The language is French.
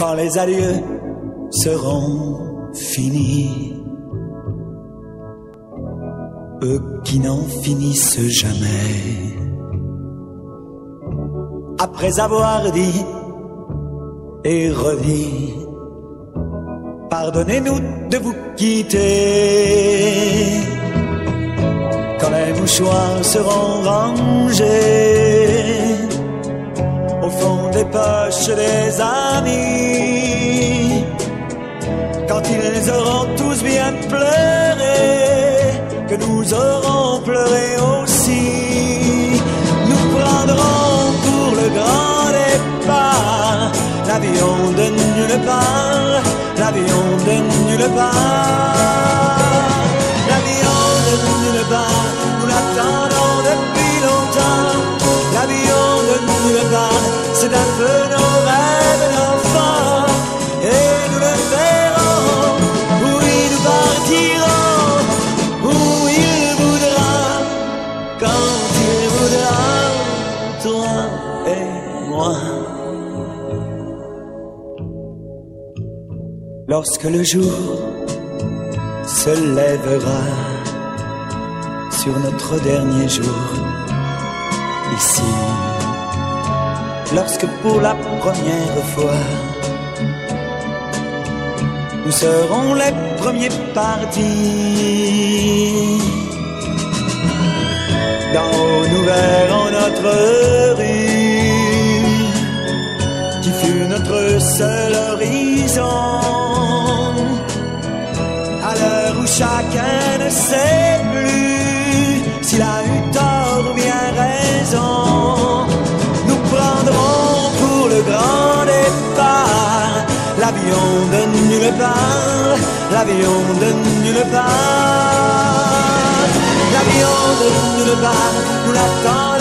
quand les adieux seront finis, eux qui n'en finissent jamais. Après avoir dit et redit, pardonnez-nous de vous quitter. Quand les mouchoirs seront rangés au fond des poches des amis, quand ils auront tous bien pleuré, que nous aurons pleuré aussi, nous prendrons pour le grand départ l'avion de nulle part, l'avion de nulle part, l'avion de nulle part, nous l'attendons depuis longtemps, l'avion de nulle part, c'est un peu nos rêves d'enfants, et nous le verrons, oui nous partirons, où il voudra, quand il voudra, toi et moi. Lorsque le jour se lèvera sur notre dernier jour ici, lorsque pour la première fois nous serons les premiers partis, d'en haut nous verrons notre rue qui fut notre seul horizon. À l'heure où chacun ne sait plus s'il a eu tort ou bien raison, nous prendrons pour le grand départ l'avion de nulle part, l'avion de nulle part, l'avion de nulle part, nous l'attendons